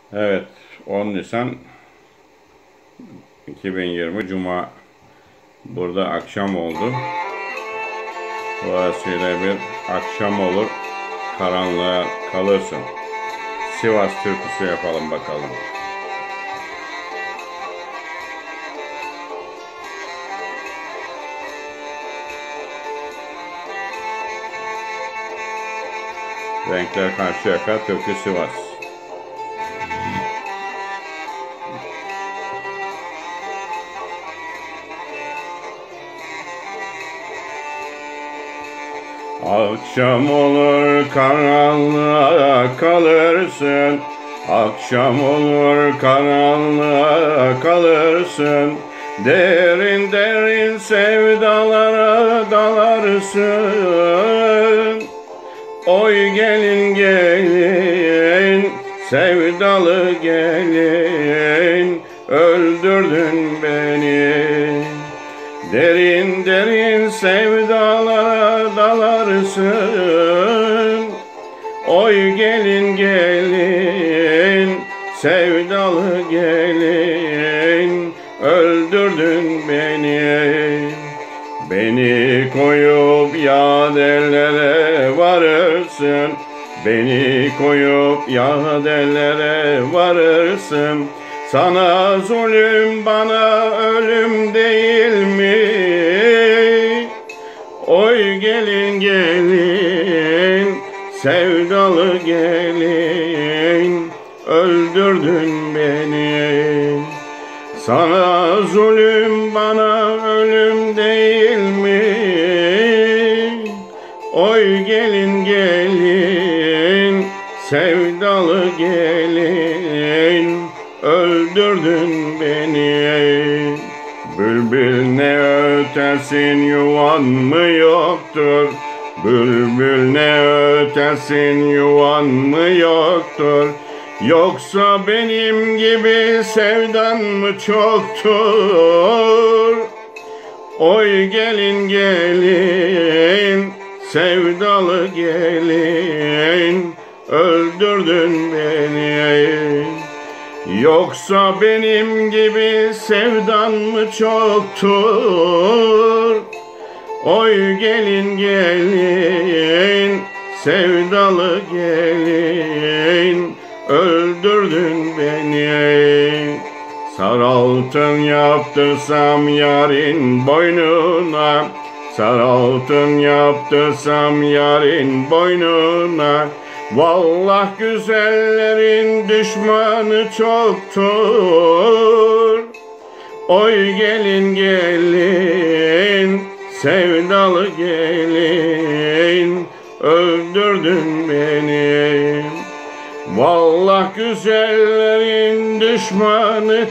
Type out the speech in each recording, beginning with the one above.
Evet, 10 Nisan 2020 Cuma. Burada akşam oldu. Dolayısıyla bir akşam olur, karanlığa kalırsın. Sivas türküsü yapalım bakalım. Renkler Karşıyaka, türkü Sivas. Akşam olur karanlığa kalırsın, akşam olur karanlığa kalırsın, derin derin sevdalara dalarsın. Oy gelin gelin, sevdalı gelin, öldürdün beni. Derin derin sevdalara dalarsın. Oy gelin gelin, sevdalı gelin, öldürdün beni. Beni koyup yaderlere varırsın, beni koyup yaderlere varırsın. Sana zulüm, bana ölüm değil mi? Oy gelin gelin, sevdalı gelin, öldürdün beni. Sana zulüm, bana ölüm değil mi? Oy gelin gelin, sevdalı gelin, öldürdün beni. Bülbül ne ötersin, yuvan mı yoktur? Bülbül ne ötersin, yuvan mı yoktur? Yoksa benim gibi sevdan mı çoktur? Oy gelin gelin, sevdalı gelin, öldürdün beni. Yoksa benim gibi sevdan mı çoktur? Oy gelin gelin, sevdalı gelin, öldürdün beni. Saraltın yaptırsam yarın boynuna, saraltın yaptırsam yarın boynuna. Vallah güzellerin düşmanı çoktur. Oy gelin gelin, sevdalı gelin, öldürdün beni. Vallah güzellerin düşmanı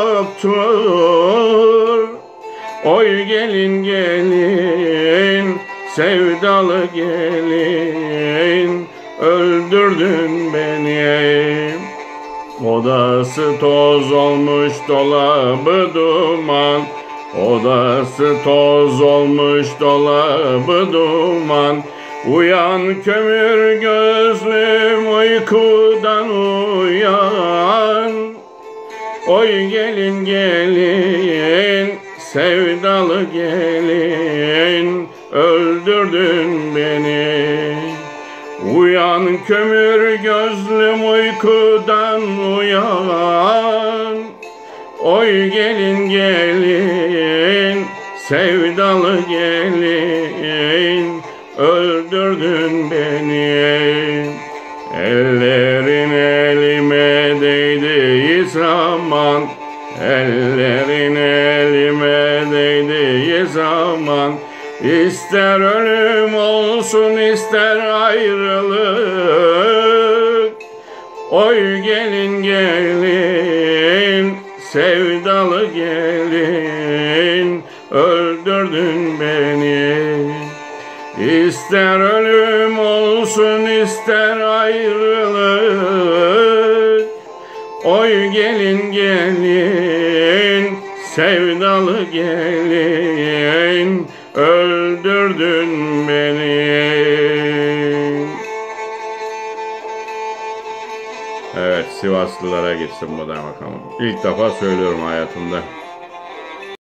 çoktur. Oy gelin gelin, sevdalı gelin, öldürdün beni. Odası toz olmuş, dolabı duman. Odası toz olmuş, dolabı duman. Uyan kömür gözlüm, uykudan uyan. Oy gelin gelin, sevdalı gelin, öldürdün beni. Uyan kömür gözlüm, uykudan uyan. Oy gelin gelin, sevdalı gelin, öldürdün beni. Ellerin elime değdiği zaman, ellerin elime değdiği zaman, İster ölüm olsun, ister ayrılık. Oy gelin gelin, sevdalı gelin, öldürdün beni. İster ölüm olsun, ister ayrılık. Oy gelin gelin, sevdalı gelin, öldürdün beni. Evet, Sivaslılara gitsin bu da bakalım. İlk defa söylüyorum hayatımda.